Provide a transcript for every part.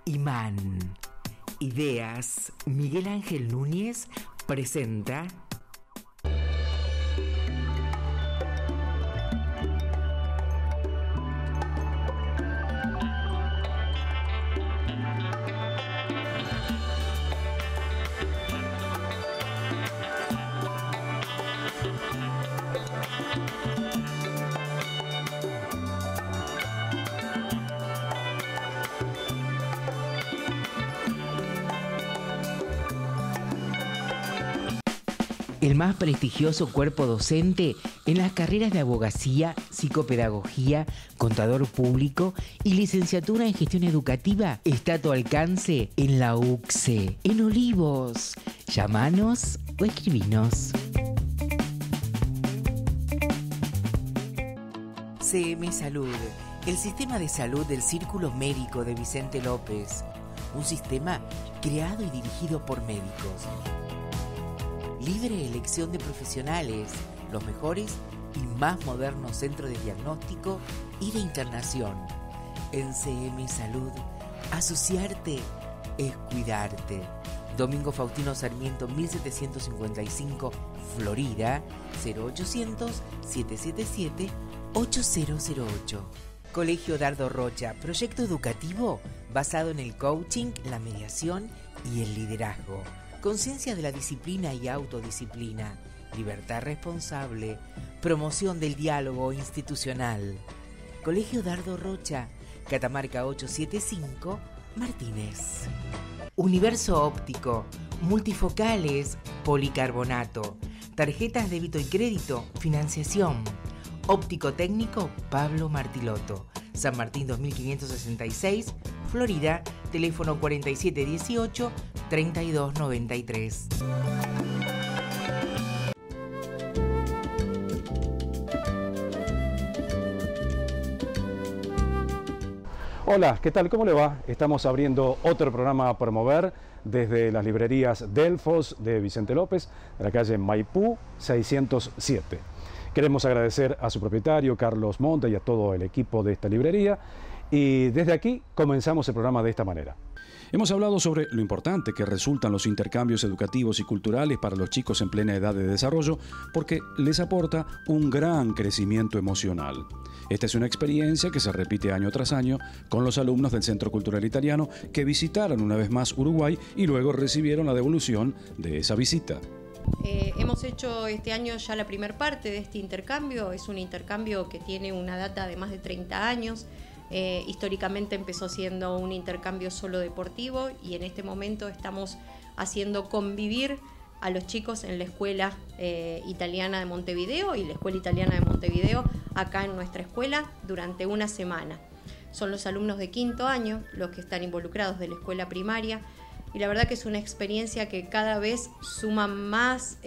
Imán. Ideas. Miguel Ángel Núñez presenta el más prestigioso cuerpo docente en las carreras de abogacía, psicopedagogía, contador público y licenciatura en gestión educativa está a tu alcance en la UCSE, en Olivos. Llámanos o escribinos. CM Salud, el sistema de salud del Círculo Médico de Vicente López. Un sistema creado y dirigido por médicos. Libre elección de profesionales, los mejores y más modernos centros de diagnóstico y de internación. En CM Salud, asociarte es cuidarte. Domingo Faustino Sarmiento 1755, Florida, 0800-777-8008. Colegio Dardo Rocha, proyecto educativo basado en el coaching, la mediación y el liderazgo. Conciencia de la disciplina y autodisciplina, libertad responsable, promoción del diálogo institucional. Colegio Dardo Rocha, Catamarca 875, Martínez. Universo óptico, multifocales, policarbonato, tarjetas débito y crédito, financiación. Óptico técnico Pablo Martilotto, San Martín 2566, Florida, teléfono 4718-3293. Hola, ¿qué tal? ¿Cómo le va? Estamos abriendo otro programa a promover desde las librerías Delfos de Vicente López, de la calle Maipú 607. Queremos agradecer a su propietario, Carlos Monte, y a todo el equipo de esta librería. Y desde aquí comenzamos el programa de esta manera. Hemos hablado sobre lo importante que resultan los intercambios educativos y culturales para los chicos en plena edad de desarrollo, porque les aporta un gran crecimiento emocional. Esta es una experiencia que se repite año tras año con los alumnos del Centro Cultural Italiano que visitaron una vez más Uruguay y luego recibieron la devolución de esa visita. Hemos hecho este año ya la primera parte de este intercambio. Es un intercambio que tiene una data de más de 30 años. Históricamente empezó siendo un intercambio solo deportivo y en este momento estamos haciendo convivir a los chicos en la Escuela Italiana de Montevideo y la Escuela Italiana de Montevideo acá en nuestra escuela durante una semana. Son los alumnos de quinto año los que están involucrados de la escuela primaria y la verdad que es una experiencia que cada vez suma más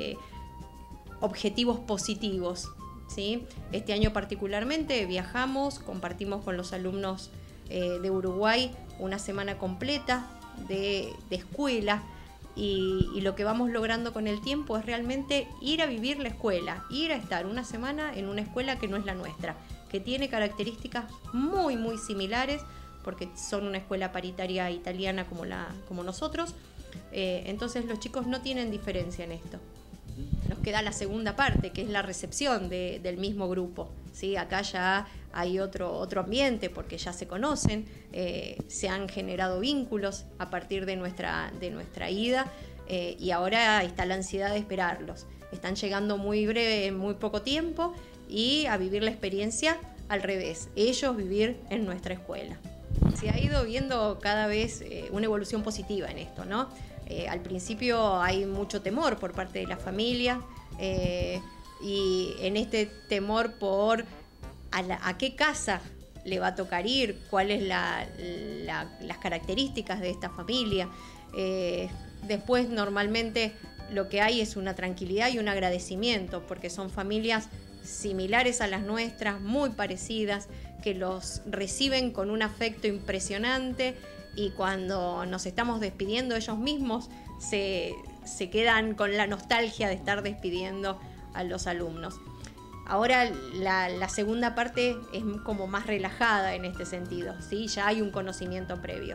objetivos positivos. ¿Sí? Este año particularmente viajamos, compartimos con los alumnos de Uruguay una semana completa de escuela y lo que vamos logrando con el tiempo es realmente ir a vivir la escuela, ir a estar una semana en una escuela que no es la nuestra, que tiene características muy muy similares porque son una escuela paritaria italiana como nosotros, entonces los chicos no tienen diferencia en esto. Nos queda la segunda parte, que es la recepción del mismo grupo. ¿Sí? Acá ya hay otro ambiente porque ya se conocen, se han generado vínculos a partir de nuestra ida y ahora está la ansiedad de esperarlos. Están llegando muy breve, en muy poco tiempo y a vivir la experiencia al revés, ellos vivir en nuestra escuela. Se ha ido viendo cada vez una evolución positiva en esto, ¿no? Al principio hay mucho temor por parte de la familia y en este temor por a qué casa le va a tocar ir, cuáles las características de esta familia. Después normalmente lo que hay es una tranquilidad y un agradecimiento porque son familias similares a las nuestras, muy parecidas, que los reciben con un afecto impresionante y cuando nos estamos despidiendo ellos mismos se quedan con la nostalgia de estar despidiendo a los alumnos. Ahora la segunda parte es como más relajada en este sentido, ¿sí? Ya hay un conocimiento previo.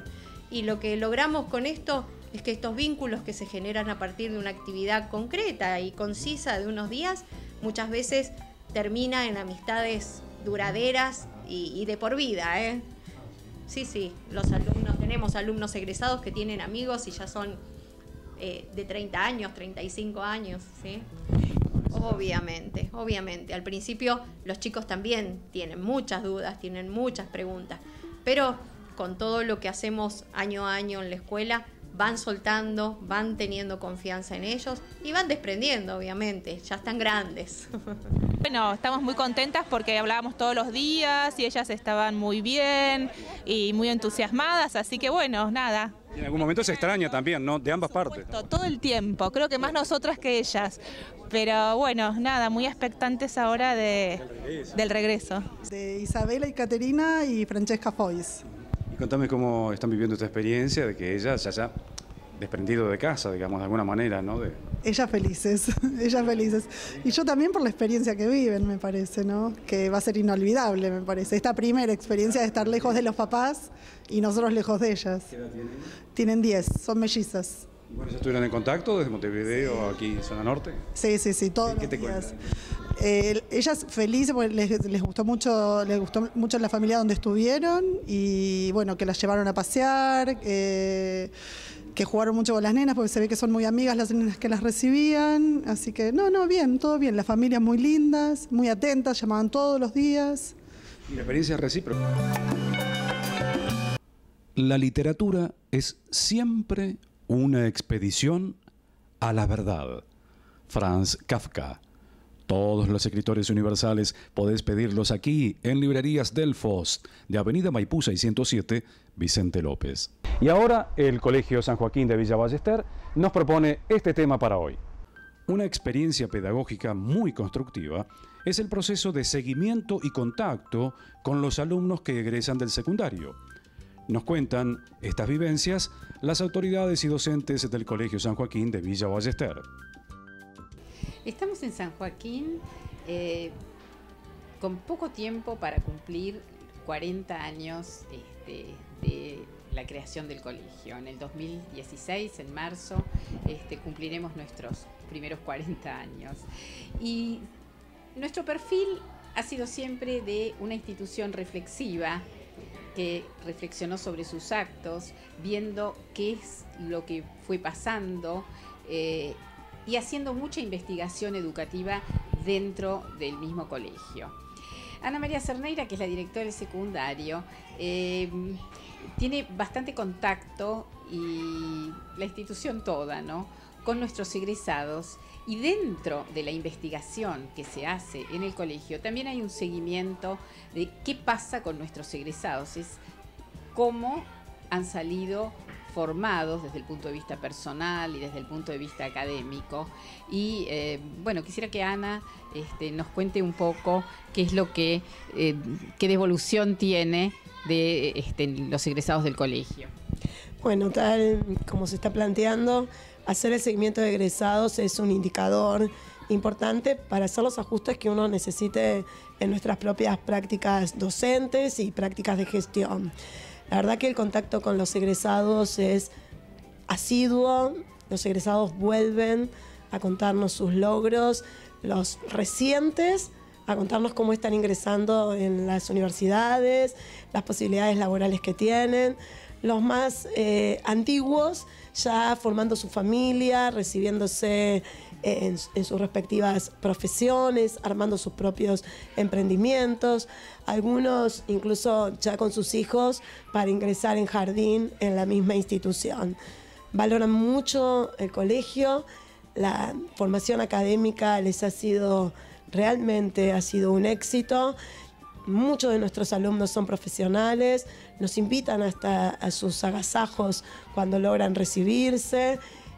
Y lo que logramos con esto es que estos vínculos que se generan a partir de una actividad concreta y concisa de unos días, muchas veces termina en amistades duraderas y de por vida, ¿eh? Sí, los alumnos, tenemos alumnos egresados que tienen amigos y ya son de 30 años, 35 años, ¿sí? Obviamente. Al principio los chicos también tienen muchas dudas, tienen muchas preguntas, pero con todo lo que hacemos año a año en la escuela, van soltando, van teniendo confianza en ellos y van desprendiendo, obviamente, ya están grandes. Bueno, estamos muy contentas porque hablábamos todos los días y ellas estaban muy bien y muy entusiasmadas, así que bueno, nada. Y en algún momento se extraña también, ¿no? De ambas partes. Todo el tiempo, creo que más nosotras que ellas. Pero bueno, nada, muy expectantes ahora del regreso. De Isabela y Caterina y Francesca Foix. Y contame cómo están viviendo esta experiencia de que ella se haya desprendido de casa, digamos, de alguna manera, ¿no? Ellas felices. Y yo también por la experiencia que viven, me parece, ¿no? Que va a ser inolvidable, me parece. Esta primera experiencia de estar lejos de los papás y nosotros lejos de ellas. ¿Qué edad tienen? Tienen 10, son mellizas. Bueno, ¿ya estuvieron en contacto desde Montevideo, aquí en zona norte? Sí, todos los días. Ellas felices porque les gustó mucho la familia donde estuvieron y bueno, que las llevaron a pasear, que jugaron mucho con las nenas porque se ve que son muy amigas las nenas que las recibían, así que bien, todo bien, las familias muy lindas, muy atentas, llamaban todos los días. Y la experiencia es recíproca. La literatura es siempre una expedición a la verdad. Franz Kafka. Todos los escritores universales podés pedirlos aquí en Librerías Delfos, de Avenida Maipú 607, Vicente López. Y ahora el Colegio San Joaquín de Villa Ballester nos propone este tema para hoy. Una experiencia pedagógica muy constructiva es el proceso de seguimiento y contacto con los alumnos que egresan del secundario. Nos cuentan estas vivencias las autoridades y docentes del Colegio San Joaquín de Villa Ballester. Estamos en San Joaquín con poco tiempo para cumplir 40 años de la creación del colegio. En el 2016, en marzo, cumpliremos nuestros primeros 40 años. Y nuestro perfil ha sido siempre de una institución reflexiva que reflexionó sobre sus actos, viendo qué es lo que fue pasando y haciendo mucha investigación educativa dentro del mismo colegio. Ana María Cerneira, que es la directora del secundario, tiene bastante contacto, y la institución toda, ¿no?, con nuestros egresados, y dentro de la investigación que se hace en el colegio también hay un seguimiento de qué pasa con nuestros egresados, es cómo han salido formados desde el punto de vista personal y desde el punto de vista académico. Y bueno, quisiera que Ana nos cuente un poco qué es lo que qué devolución tiene de los egresados del colegio. Bueno, tal como se está planteando, hacer el seguimiento de egresados es un indicador importante para hacer los ajustes que uno necesite en nuestras propias prácticas docentes y prácticas de gestión. La verdad que el contacto con los egresados es asiduo, los egresados vuelven a contarnos sus logros, los recientes a contarnos cómo están ingresando en las universidades, las posibilidades laborales que tienen, los más antiguos ya formando su familia, recibiéndose en sus respectivas profesiones, armando sus propios emprendimientos, algunos incluso ya con sus hijos para ingresar en jardín en la misma institución. Valoran mucho el colegio, la formación académica les ha sido realmente un éxito. Muchos de nuestros alumnos son profesionales, nos invitan hasta a sus agasajos cuando logran recibirse.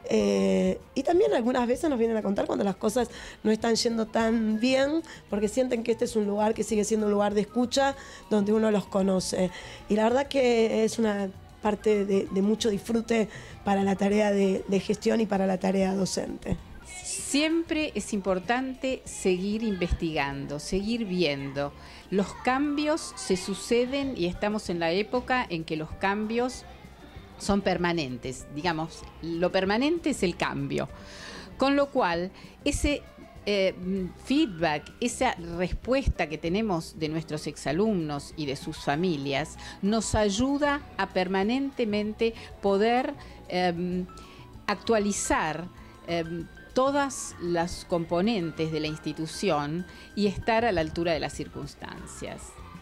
Y también algunas veces nos vienen a contar cuando las cosas no están yendo tan bien, porque sienten que este es un lugar que sigue siendo un lugar de escucha donde uno los conoce. Y la verdad que es una parte de mucho disfrute para la tarea de gestión y para la tarea docente. Siempre es importante seguir investigando, seguir viendo. Los cambios se suceden y estamos en la época en que los cambios son permanentes. Digamos, lo permanente es el cambio. Con lo cual, ese feedback, esa respuesta que tenemos de nuestros exalumnos y de sus familias, nos ayuda a permanentemente poder actualizar todas las componentes de la institución y estar a la altura de las circunstancias.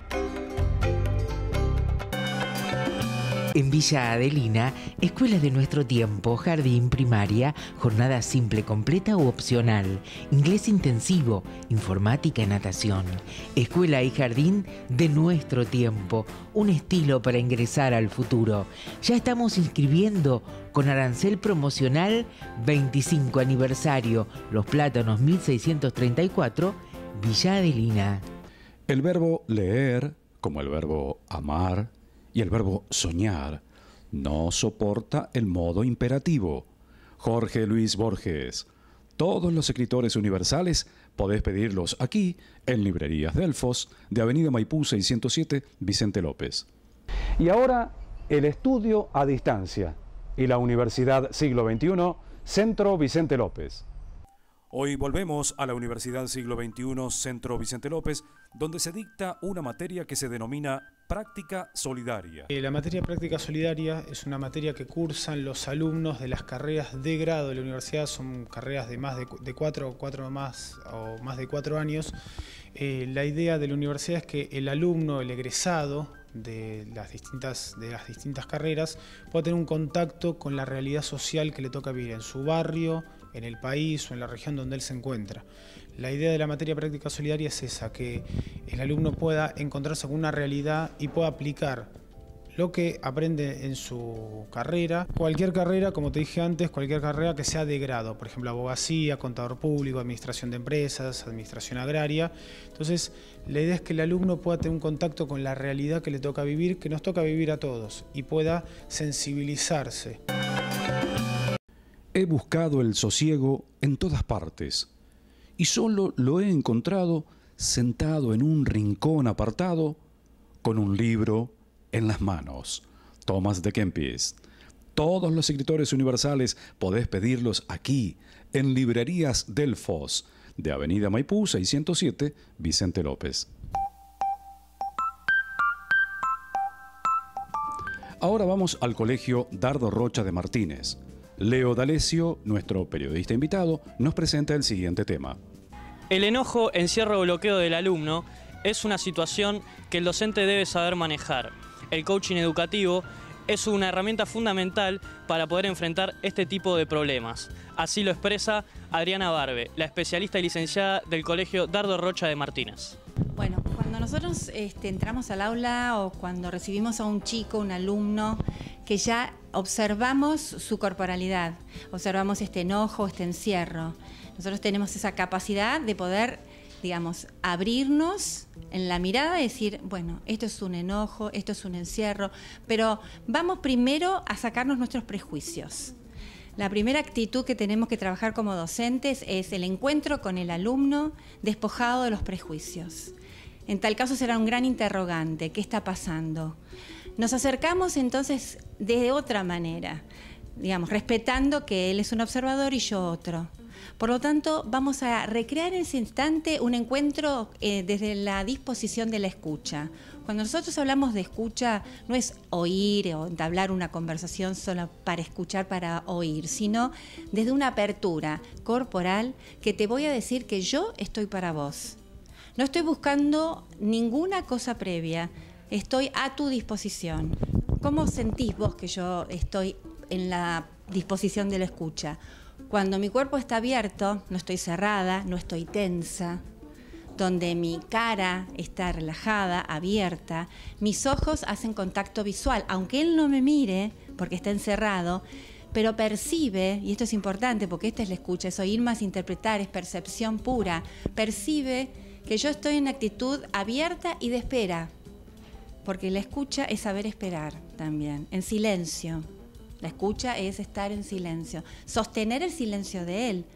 En Villa Adelina, escuela de nuestro tiempo, jardín, primaria, jornada simple, completa u opcional, inglés intensivo, informática y natación. Escuela y jardín de nuestro tiempo, un estilo para ingresar al futuro. Ya estamos inscribiendo con arancel promocional 25 aniversario, Los Plátanos 1634, Villa Adelina. El verbo leer, como el verbo amar, y el verbo soñar no soporta el modo imperativo. Jorge Luis Borges. Todos los escritores universales podés pedirlos aquí, en Librerías Delfos, de Avenida Maipú 607, Vicente López. Y ahora, el estudio a distancia y la Universidad Siglo XXI, Centro Vicente López. Hoy volvemos a la Universidad Siglo XXI, Centro Vicente López, donde se dicta una materia que se denomina Práctica Solidaria. La materia Práctica Solidaria es una materia que cursan los alumnos de las carreras de grado de la universidad. Son carreras de más de 4 de 4 años. La idea de la universidad es que el alumno, el egresado de las distintas carreras, pueda tener un contacto con la realidad social que le toca vivir en su barrio, en el país o en la región donde él se encuentra. La idea de la materia Práctica Solidaria es esa, que el alumno pueda encontrarse con una realidad y pueda aplicar lo que aprende en su carrera. Cualquier carrera, como te dije antes, cualquier carrera que sea de grado, por ejemplo, abogacía, contador público, administración de empresas, administración agraria. Entonces, la idea es que el alumno pueda tener un contacto con la realidad que le toca vivir, que nos toca vivir a todos, y pueda sensibilizarse. He buscado el sosiego en todas partes y solo lo he encontrado sentado en un rincón apartado con un libro en las manos. Thomas de Kempis. Todos los escritores universales podés pedirlos aquí, en Librerías Delfos, de Avenida Maipú 607, Vicente López. Ahora vamos al Colegio Dardo Rocha de Martínez. Leo D'Alessio, nuestro periodista invitado, nos presenta el siguiente tema. El enojo, encierro o bloqueo del alumno es una situación que el docente debe saber manejar. El coaching educativo es una herramienta fundamental para poder enfrentar este tipo de problemas. Así lo expresa Adriana Barbe, la especialista y licenciada del Colegio Dardo Rocha de Martínez. Bueno, cuando nosotros entramos al aula o cuando recibimos a un chico, un alumno, que ya observamos su corporalidad, observamos este enojo, este encierro. Nosotros tenemos esa capacidad de poder, digamos, abrirnos en la mirada y decir, bueno, esto es un enojo, esto es un encierro, pero vamos primero a sacarnos nuestros prejuicios. La primera actitud que tenemos que trabajar como docentes es el encuentro con el alumno despojado de los prejuicios. En tal caso será un gran interrogante, ¿qué está pasando? Nos acercamos entonces de otra manera, digamos, respetando que él es un observador y yo otro. Por lo tanto, vamos a recrear en ese instante un encuentro desde la disposición de la escucha. Cuando nosotros hablamos de escucha, no es oír o entablar una conversación solo para escuchar, para oír, sino desde una apertura corporal que te voy a decir que yo estoy para vos. No estoy buscando ninguna cosa previa, estoy a tu disposición. ¿Cómo sentís vos que yo estoy en la disposición de la escucha? Cuando mi cuerpo está abierto, no estoy cerrada, no estoy tensa, donde mi cara está relajada, abierta, mis ojos hacen contacto visual, aunque él no me mire porque está encerrado, pero percibe, y esto es importante porque esta es la escucha, es oír más interpretar, es percepción pura, percibe que yo estoy en actitud abierta y de espera, porque la escucha es saber esperar también, en silencio. La escucha es estar en silencio, sostener el silencio de él.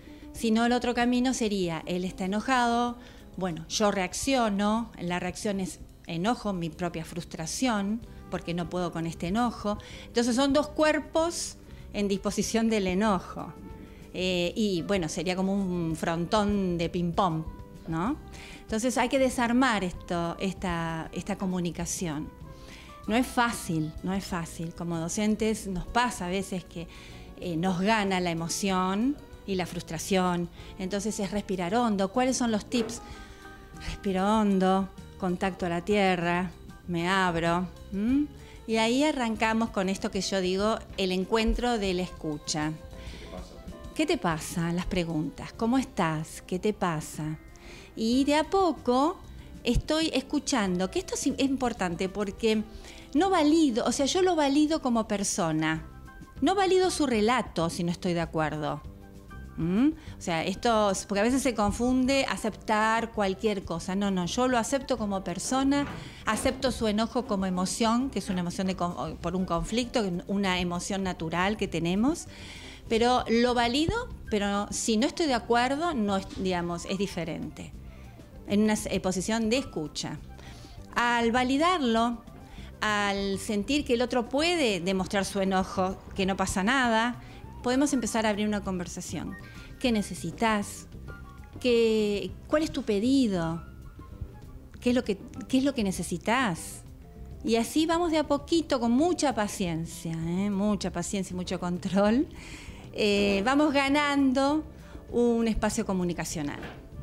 Si no, el otro camino sería, él está enojado, bueno, yo reacciono, la reacción es enojo, mi propia frustración, porque no puedo con este enojo. Entonces son dos cuerpos en disposición del enojo. Y bueno, sería como un frontón de ping-pong, ¿no? Entonces hay que desarmar esta comunicación. No es fácil, no es fácil. Como docentes nos pasa a veces que nos gana la emoción y la frustración. Entonces es respirar hondo. ¿Cuáles son los tips? Respiro hondo, contacto a la tierra, me abro. Y ahí arrancamos con esto que yo digo, el encuentro de la escucha. ¿Qué te pasa? Las preguntas. ¿Cómo estás? ¿Qué te pasa? Y de a poco estoy escuchando, que esto es importante porque no valido, o sea, yo lo valido como persona. No valido su relato si no estoy de acuerdo. O sea, esto, porque a veces se confunde aceptar cualquier cosa. No, yo lo acepto como persona, acepto su enojo como emoción, que es una emoción por un conflicto, una emoción natural que tenemos, pero lo valido, pero si no estoy de acuerdo, no es, digamos, es diferente. En una posición de escucha. Al validarlo, al sentir que el otro puede demostrar su enojo, que no pasa nada, podemos empezar a abrir una conversación. ¿Qué necesitas? ¿Cuál es tu pedido? ¿Qué es lo que necesitas? Y así vamos de a poquito, con mucha paciencia y mucho control, vamos ganando un espacio comunicacional.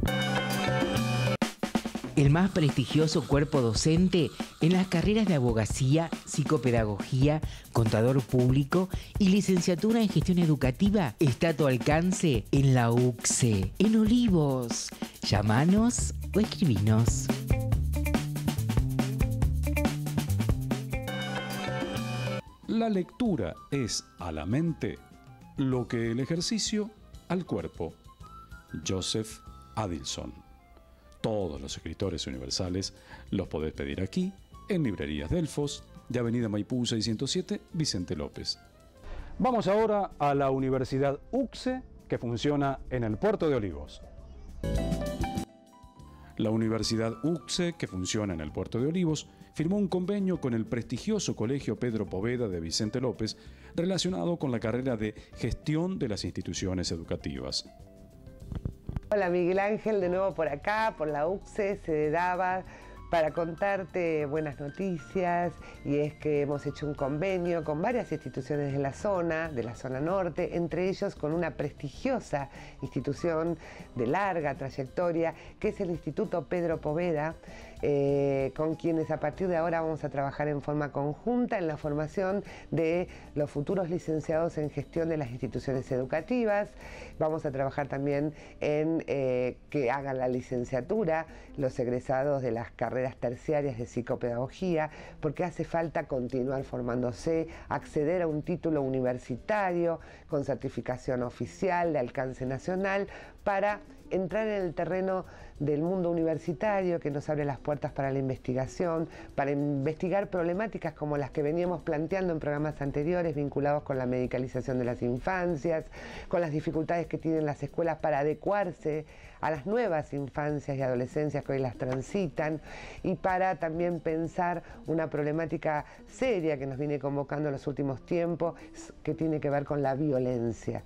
El más prestigioso cuerpo docente en las carreras de abogacía, psicopedagogía, contador público y licenciatura en gestión educativa está a tu alcance en la UCSE, en Olivos. Llámanos o escribinos. La lectura es a la mente lo que el ejercicio al cuerpo. Joseph Addison. Todos los escritores universales los podés pedir aquí, en Librerías Delfos, de Avenida Maipú 607, Vicente López. Vamos ahora a la Universidad UCSE, que funciona en el Puerto de Olivos. La Universidad UCSE, que funciona en el Puerto de Olivos, firmó un convenio con el prestigioso Colegio Pedro Poveda de Vicente López relacionado con la carrera de Gestión de las Instituciones Educativas. Hola Miguel Ángel, de nuevo por acá, por la UCSE, sede DABA, para contarte buenas noticias, y es que hemos hecho un convenio con varias instituciones de la zona norte, entre ellos con una prestigiosa institución de larga trayectoria, que es el Instituto Pedro Poveda, con quienes a partir de ahora vamos a trabajar en forma conjunta en la formación de los futuros licenciados en gestión de las instituciones educativas. Vamos a trabajar también en que hagan la licenciatura los egresados de las carreras terciarias de psicopedagogía, porque hace falta continuar formándose, acceder a un título universitario con certificación oficial de alcance nacional para entrar en el terreno del mundo universitario, que nos abre las puertas para la investigación, para investigar problemáticas como las que veníamos planteando en programas anteriores, vinculados con la medicalización de las infancias, con las dificultades que tienen las escuelas para adecuarse a las nuevas infancias y adolescencias que hoy las transitan, y para también pensar una problemática seria que nos viene convocando en los últimos tiempos, que tiene que ver con la violencia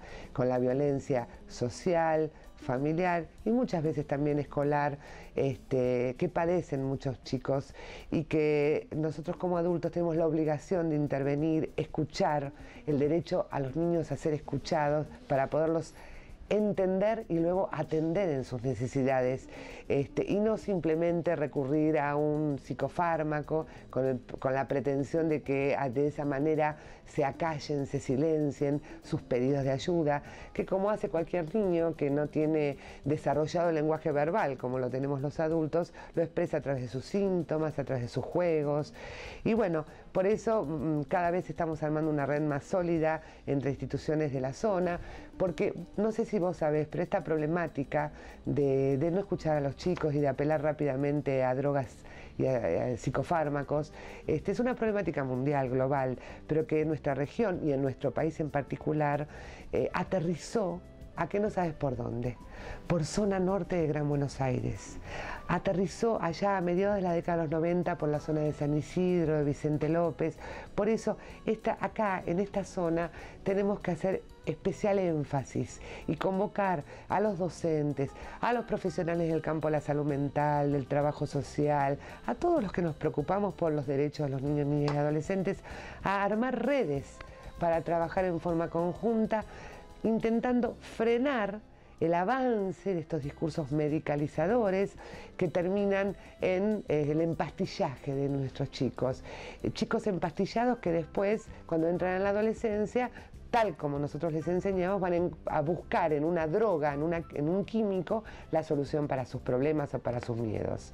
social, familiar y muchas veces también escolar, que padecen muchos chicos, y que nosotros como adultos tenemos la obligación de intervenir, escuchar, el derecho a los niños a ser escuchados para poderlos entender y luego atender en sus necesidades, y no simplemente recurrir a un psicofármaco con la pretensión de que de esa manera se acallen, se silencien sus pedidos de ayuda, que como hace cualquier niño que no tiene desarrollado el lenguaje verbal como lo tenemos los adultos, lo expresa a través de sus síntomas, a través de sus juegos. Y bueno, por eso cada vez estamos armando una red más sólida entre instituciones de la zona, porque no sé si vos sabés, pero esta problemática de no escuchar a los chicos y de apelar rápidamente a drogas y a psicofármacos, es una problemática mundial, global, pero que en nuestra región y en nuestro país en particular aterrizó ¿A qué no sabes por dónde? Por zona norte de Gran Buenos Aires. Aterrizó allá a mediados de la década de los 90 por la zona de San Isidro, de Vicente López. Por eso, acá, en esta zona, tenemos que hacer especial énfasis y convocar a los docentes, a los profesionales del campo de la salud mental, del trabajo social, a todos los que nos preocupamos por los derechos de los niños, niñas y adolescentes, a armar redes para trabajar en forma conjunta, intentando frenar el avance de estos discursos medicalizadores que terminan en el empastillaje de nuestros chicos. Chicos empastillados que después, cuando entran en la adolescencia, tal como nosotros les enseñamos, van a buscar en una droga, en un químico, la solución para sus problemas o para sus miedos.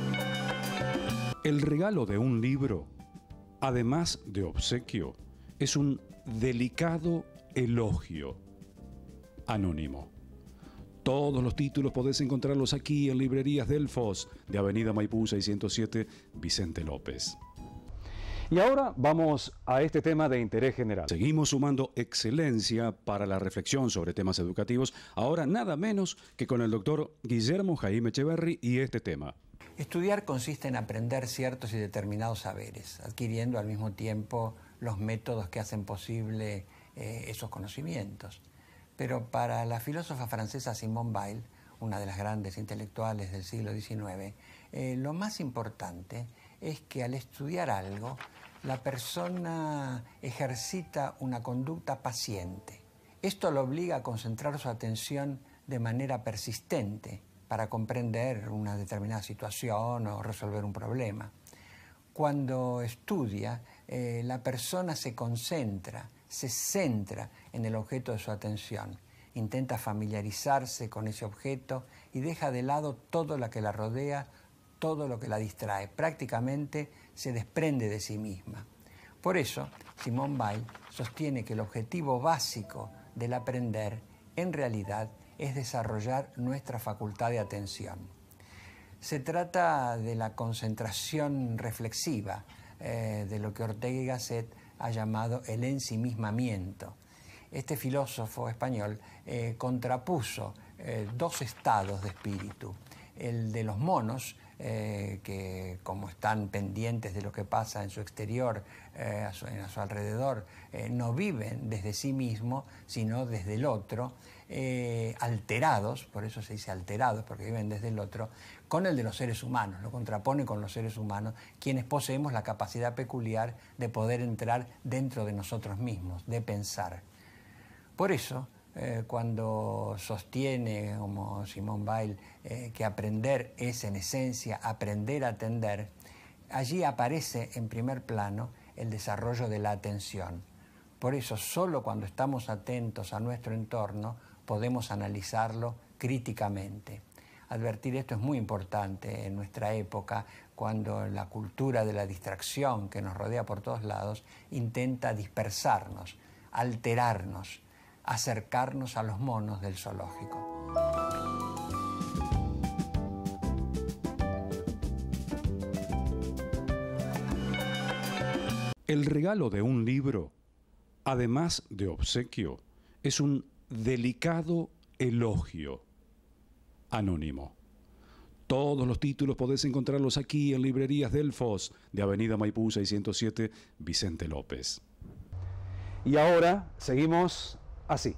El regalo de un libro, además de obsequio, es un delicado elogio. Anónimo. Todos los títulos podés encontrarlos aquí en Librerías Delfos, de Avenida Maipú 607, Vicente López. Y ahora vamos a este tema de interés general. Seguimos sumando excelencia para la reflexión sobre temas educativos, ahora nada menos que con el doctor Guillermo Jaime Echeverry y este tema. Estudiar consiste en aprender ciertos y determinados saberes, adquiriendo al mismo tiempo los métodos que hacen posible esos conocimientos. Pero para la filósofa francesa Simone Weil, una de las grandes intelectuales del siglo XIX, lo más importante es que al estudiar algo, la persona ejercita una conducta paciente. Esto lo obliga a concentrar su atención de manera persistente para comprender una determinada situación o resolver un problema. Cuando estudia, la persona se concentra, se centra en el objeto de su atención, intenta familiarizarse con ese objeto y deja de lado todo lo que la rodea, todo lo que la distrae. Prácticamente se desprende de sí misma. Por eso, Simone Weil sostiene que el objetivo básico del aprender, en realidad, es desarrollar nuestra facultad de atención. Se trata de la concentración reflexiva, de lo que Ortega y Gasset ha llamado el ensimismamiento. Este filósofo español contrapuso dos estados de espíritu. El de los monos, que como están pendientes de lo que pasa en su exterior, a su alrededor, no viven desde sí mismo, sino desde el otro, alterados, por eso se dice alterados, porque viven desde el otro, con el de los seres humanos, lo contrapone con los seres humanos, quienes poseemos la capacidad peculiar de poder entrar dentro de nosotros mismos, de pensar. Por eso, cuando sostiene, como Simone Weil, que aprender es en esencia aprender a atender, allí aparece en primer plano el desarrollo de la atención. Por eso, solo cuando estamos atentos a nuestro entorno podemos analizarlo críticamente. Advertir esto es muy importante en nuestra época, cuando la cultura de la distracción que nos rodea por todos lados intenta dispersarnos, alterarnos, acercarnos a los monos del zoológico. El regalo de un libro, además de obsequio, es un delicado elogio. Anónimo. Todos los títulos podés encontrarlos aquí en Librerías Delfos, de Avenida Maipú 607, Vicente López. Y ahora seguimos así.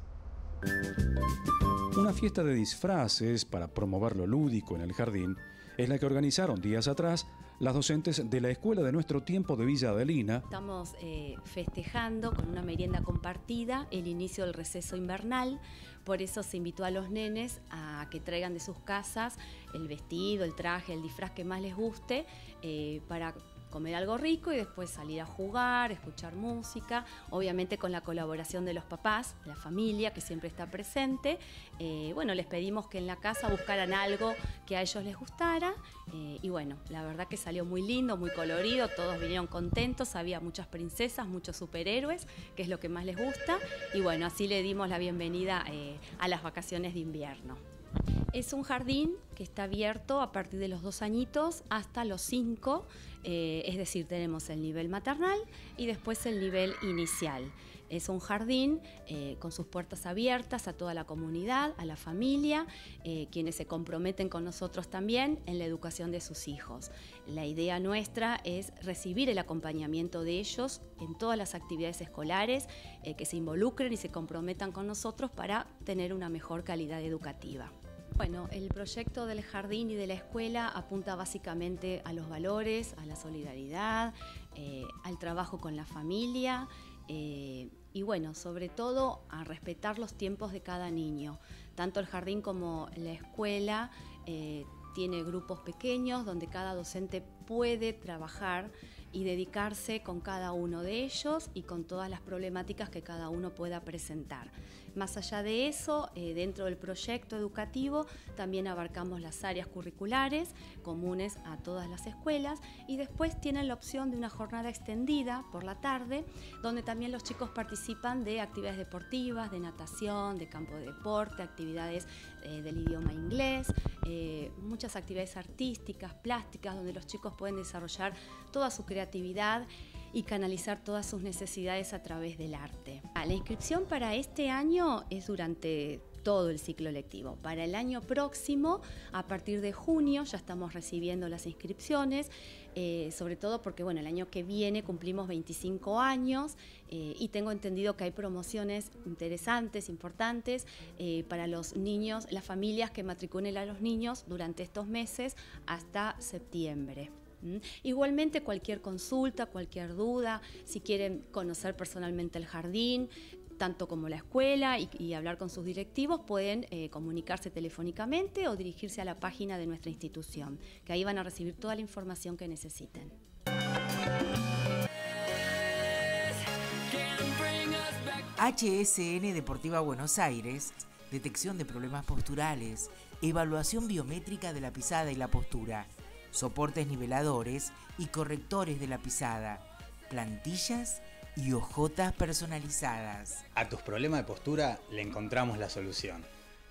Una fiesta de disfraces para promover lo lúdico en el jardín es la que organizaron días atrás las docentes de la Escuela de Nuestro Tiempo de Villa Adelina. Estamos festejando con una merienda compartida el inicio del receso invernal, por eso se invitó a los nenes a que traigan de sus casas el vestido, el traje, el disfraz que más les guste para comer algo rico y después salir a jugar, escuchar música, obviamente con la colaboración de los papás, de la familia que siempre está presente. Bueno, les pedimos que en la casa buscaran algo que a ellos les gustara y bueno, la verdad que salió muy lindo, muy colorido, todos vinieron contentos, había muchas princesas, muchos superhéroes, que es lo que más les gusta y bueno, así le dimos la bienvenida a las vacaciones de invierno. Es un jardín que está abierto a partir de los 2 añitos hasta los 5, es decir, tenemos el nivel maternal y después el nivel inicial. Es un jardín con sus puertas abiertas a toda la comunidad, a la familia, quienes se comprometen con nosotros también en la educación de sus hijos. La idea nuestra es recibir el acompañamiento de ellos en todas las actividades escolares, que se involucren y se comprometan con nosotros para tener una mejor calidad educativa. Bueno, el proyecto del jardín y de la escuela apunta básicamente a los valores, a la solidaridad, al trabajo con la familia, y bueno, sobre todo a respetar los tiempos de cada niño. Tanto el jardín como la escuela tiene grupos pequeños donde cada docente puede trabajar y dedicarse con cada uno de ellos y con todas las problemáticas que cada uno pueda presentar. Más allá de eso, dentro del proyecto educativo también abarcamos las áreas curriculares comunes a todas las escuelas y después tienen la opción de una jornada extendida por la tarde, donde también los chicos participan de actividades deportivas, de natación, de campo de deporte, actividades del idioma inglés, muchas actividades artísticas, plásticas, donde los chicos pueden desarrollar toda su creatividad y canalizar todas sus necesidades a través del arte. La inscripción para este año es durante todo el ciclo lectivo. Para el año próximo, a partir de junio, ya estamos recibiendo las inscripciones, sobre todo porque bueno, el año que viene cumplimos 25 años y tengo entendido que hay promociones interesantes, importantes para los niños, las familias que matriculen a los niños durante estos meses hasta septiembre. Igualmente cualquier consulta, cualquier duda, si quieren conocer personalmente el jardín, tanto como la escuela y hablar con sus directivos, pueden comunicarse telefónicamente o dirigirse a la página de nuestra institución, que ahí van a recibir toda la información que necesiten. HSN Deportiva Buenos Aires, detección de problemas posturales, evaluación biométrica de la pisada y la postura, soportes niveladores y correctores de la pisada, plantillas y hojotas personalizadas. A tus problemas de postura le encontramos la solución.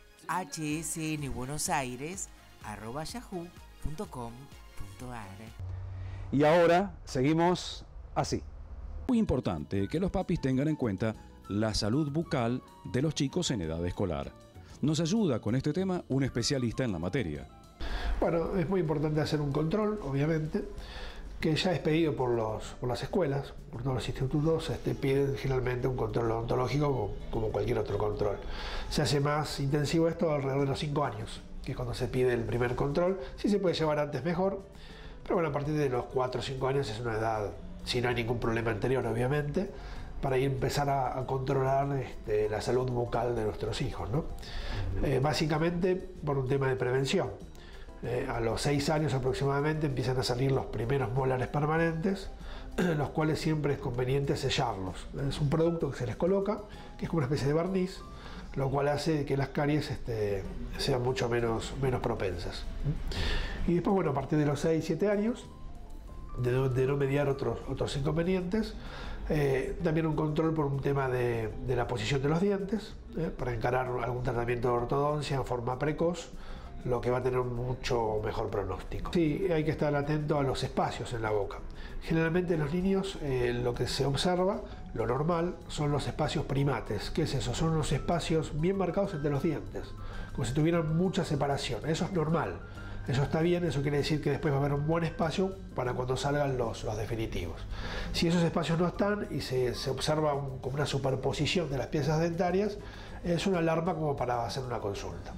hsnbuenosaires@yahoo.com.ar. Y ahora seguimos así. Muy importante que los papis tengan en cuenta la salud bucal de los chicos en edad escolar. Nos ayuda con este tema un especialista en la materia. Bueno, es muy importante hacer un control, obviamente, que ya es pedido por las escuelas, por todos los institutos, piden generalmente un control odontológico como cualquier otro control. Se hace más intensivo esto alrededor de los 5 años, que es cuando se pide el primer control. Si se puede llevar antes mejor, pero bueno, a partir de los 4 o 5 años es una edad, si no hay ningún problema anterior, obviamente, para empezar a controlar la salud bucal de nuestros hijos, ¿no? Básicamente por un tema de prevención. A los 6 años aproximadamente empiezan a salir los primeros molares permanentes, los cuales siempre es conveniente sellarlos. Es un producto que se les coloca, que es como una especie de barniz, lo cual hace que las caries sean mucho menos propensas. Y después, bueno, a partir de los 6-7 años, de no mediar otros inconvenientes, también un control por un tema de la posición de los dientes, para encarar algún tratamiento de ortodoncia en forma precoz, lo que va a tener un mucho mejor pronóstico. Sí, hay que estar atento a los espacios en la boca. Generalmente en los niños lo que se observa, lo normal, son los espacios primates. ¿Qué es eso? Son unos espacios bien marcados entre los dientes, como si tuvieran mucha separación. Eso es normal, eso está bien, eso quiere decir que después va a haber un buen espacio para cuando salgan los definitivos. Si esos espacios no están y se observa como una superposición de las piezas dentarias, es una alarma como para hacer una consulta.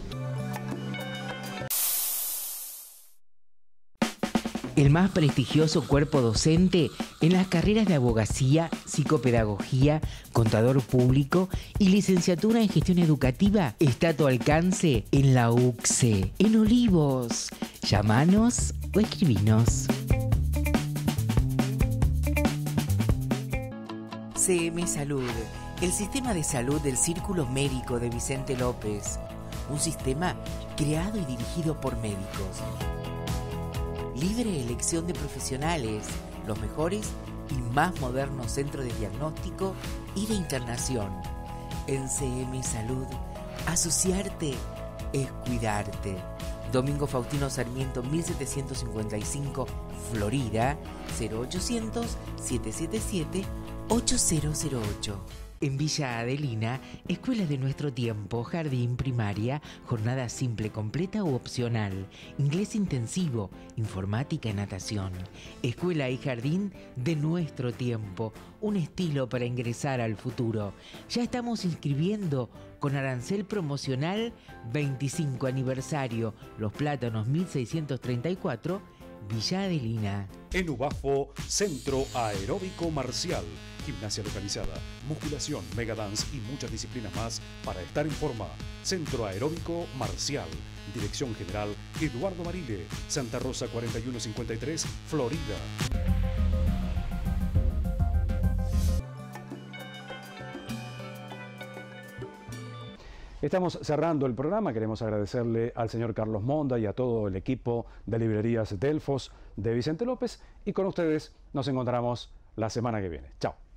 El más prestigioso cuerpo docente en las carreras de abogacía, psicopedagogía, contador público y licenciatura en gestión educativa está a tu alcance en la UCSE, en Olivos. Llámanos o escribinos. CM Salud, el sistema de salud del Círculo Médico de Vicente López. Un sistema creado y dirigido por médicos. Libre elección de profesionales, los mejores y más modernos centros de diagnóstico y de internación. En CM Salud, asociarte es cuidarte. Domingo Faustino Sarmiento 1755, Florida, 0800-777-8008. En Villa Adelina, Escuela de Nuestro Tiempo, Jardín, Primaria, jornada simple, completa u opcional, inglés intensivo, informática y natación. Escuela y Jardín de Nuestro Tiempo, un estilo para ingresar al futuro. Ya estamos inscribiendo con arancel promocional 25 aniversario, Los Plátanos 1634, Villa Adelina. En Ubafo, Centro Aeróbico Marcial. Gimnasia localizada, musculación, megadance y muchas disciplinas más para estar en forma. Centro Aeróbico Marcial. Dirección General Eduardo Marile, Santa Rosa 4153, Florida. Estamos cerrando el programa. Queremos agradecerle al señor Carlos Monda y a todo el equipo de librerías Delfos de Vicente López. Y con ustedes nos encontramos la semana que viene. Chao.